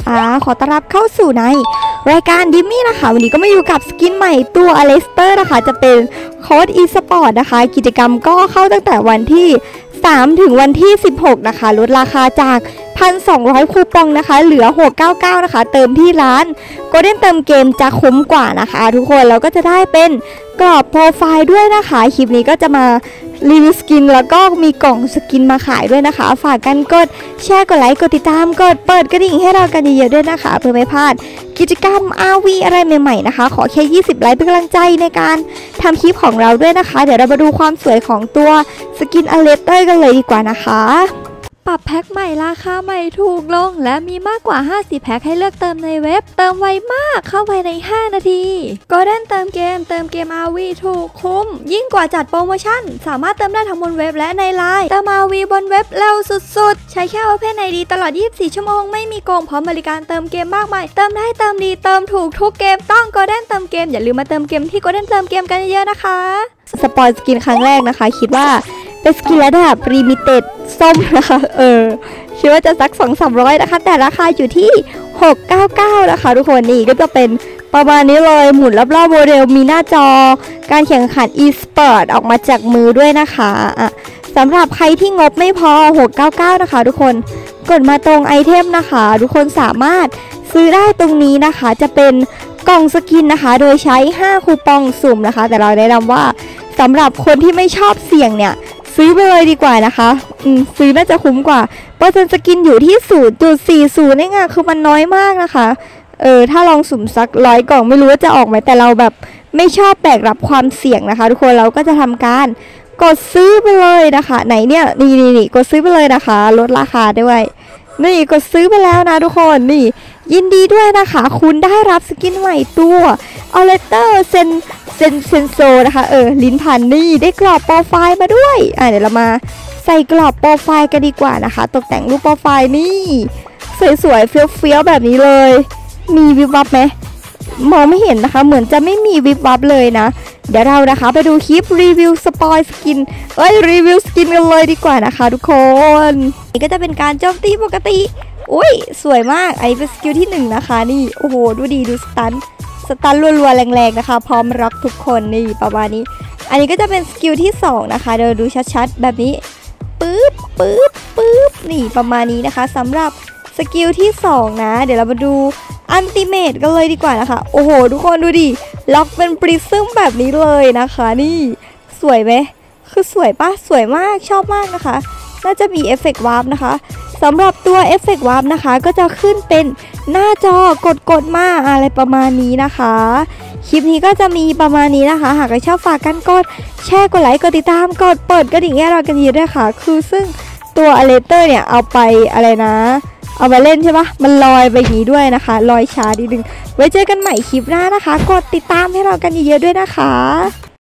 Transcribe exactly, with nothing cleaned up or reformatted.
อ่าขอต้อนรับเข้าสู่ในรายการดิมมี่นะคะวันนี้ก็มาอยู่กับสกินใหม่ตัวอเลสเตอร์นะคะจะเป็นโค้ดอีสปอร์ตนะคะกิจกรรมก็เข้าตั้งแต่วันที่สามถึงวันที่สิบหกนะคะลดราคาจาก หนึ่งพันสองร้อย คูปองนะคะเหลือหกร้อยเก้าสิบเก้านะคะเติมที่ร้านโกลเด้นเติมเกมจะคุ้มกว่านะคะทุกคนเราก็จะได้เป็นกรอบโปรไฟล์ด้วยนะคะคลิปนี้ก็จะมารีวิวสกินแล้วก็มีกล่องสกินมาขายด้วยนะคะฝากกันกดแชร์กดไลค์กดติดตามกดเปิดกระดิ่งให้เรากันเยอะๆด้วยนะคะเพื่อไม่พลาดกิจกรรม อาร์ วี อะไรใหม่ๆนะคะขอแค่ยี่สิบไลค์เป็นกำลังใจในการทำคลิปของเราด้วยนะคะเดี๋ยวเรามาดูความสวยของตัวสกินอเลสเตอร์กันเลยดีกว่านะคะปรับแพ็คใหม่ราคาใหม่ถูกลงและมีมากกว่าห้าสิบแพ็คให้เลือกเติมในเว็บเติมไวมากเข้าไปในห้านาทีก็เล่นเติมเกมเติมเกม อาร์ วี ถูกคุ้มยิ่งกว่าจัดโปรโมชั่นสามารถเติมได้ทั้งบนเว็บและในไลน์เติม อาร์ วี บนเว็บเร็วสุดๆใช้แค่ Open ไอ ดี ตลอดยี่สิบสี่ชั่วโมงไม่มีโกงพร้อมบริการเติมเกมมากมายเติมได้เติมดีเติมถูกทุกเกมต้องก็เล่นเติมเกมอย่าลืมมาเติมเกมที่ก็เล่นเติมเกมกันเยอะๆนะคะสปอยสกินครั้งแรกนะคะคิดว่าเป็นสกินระดับลิมิเต็ดส้มนะคะเออคิดว่าจะสัก สองถึงสามร้อย นะคะแต่ราคาอยู่ที่หกร้อยเก้าสิบเก้านะคะทุกคนนี่ก็จะเป็นประมาณนี้เลยหมุนรอบๆโมเดลมีหน้าจอการแข่งขัน e-sport ออกมาจากมือด้วยนะคะอ่ะสำหรับใครที่งบไม่พอหกร้อยเก้าสิบเก้านะคะทุกคนกดมาตรงไอเทมนะคะทุกคนสามารถซื้อได้ตรงนี้นะคะจะเป็นกล่องสกินนะคะโดยใช้ห้าคูปองสุ่มนะคะแต่เราแนะนำว่าสำหรับคนที่ไม่ชอบเสี่ยงเนี่ยซื้อไปเลยดีกว่านะคะอืมซื้อน่าจะคุ้มกว่าเปอร์เซ็นต์สกินอยู่ที่ ศูนย์จุดสี่ศูนย์ นี่ไงคือมันน้อยมากนะคะเออถ้าลองสุ่มสักร้อยกล่องไม่รู้ว่าจะออกไหมแต่เราแบบไม่ชอบแบกรับความเสี่ยงนะคะทุกคนเราก็จะทำการกดซื้อไปเลยนะคะไหนเนี่ยนี่นี่นี่กดซื้อไปเลยนะคะลดราคาด้วยนี่กดซื้อไปแล้วนะทุกคนนี่ยินดีด้วยนะคะคุณได้รับสกินใหม่ตัวอเลเตอร์เซนเซนเซนโซนะคะเออลิ้นพันนี่ได้กรอบโปรไฟล์มาด้วยอ่ะเดี๋ยวเรามาใส่กรอบโปรไฟล์กันดีกว่านะคะตกแต่งรูปโปรไฟล์นี่สวยๆเฟี้ยวๆแบบนี้เลยมีวิบวับไหมมองไม่เห็นนะคะเหมือนจะไม่มีวิบวับเลยนะเดี๋ยวเรานะคะไปดูคลิปรีวิวสปอยสกินเอ้ยรีวิวสกินกันเลยดีกว่านะคะทุกคนนี่ก็จะเป็นการโจมตีปกติอุ้ยสวยมากอันนี้เป็นสกิลที่หนึ่งนะคะนี่โอ้โหดูดีดูสตันสตันรัวๆแรงๆนะคะพร้อมร็อกทุกคนนี่ประมาณนี้อันนี้ก็จะเป็นสกิลที่สองนะคะเดี๋ยวดูชัดๆแบบนี้ปึ๊บปึ๊บปึ๊บนี่ประมาณนี้นะคะสำหรับสกิลที่สองนะเดี๋ยวเรามาดูอัลติเมทกันเลยดีกว่านะคะโอ้โหทุกคนดูดิล็อกเป็นปริซึมแบบนี้เลยนะคะนี่สวยไหมคือสวยปะสวยมากชอบมากนะคะน่าจะมีเอฟเฟกต์วาร์ปนะคะสำหรับตัวเอฟเฟกต์วาร์ปนะคะก็จะขึ้นเป็นหน้าจอกดกดมาอะไรประมาณนี้นะคะคลิปนี้ก็จะมีประมาณนี้นะคะหากใครชอบฝากกันกดแชร์กดไลค์กดติดตามกดเปิดกระดิ่งให้เรากันเยอะด้วยค่ะคือซึ่งตัวอเลเตอร์เนี่ยเอาไปอะไรนะเอามาเล่นใช่ปะมันลอยไปอย่างนี้ด้วยนะคะลอยช้านิดนึงไว้เจอกันใหม่คลิปหน้านะคะกดติดตามให้เรากันเยอะๆด้วยนะคะ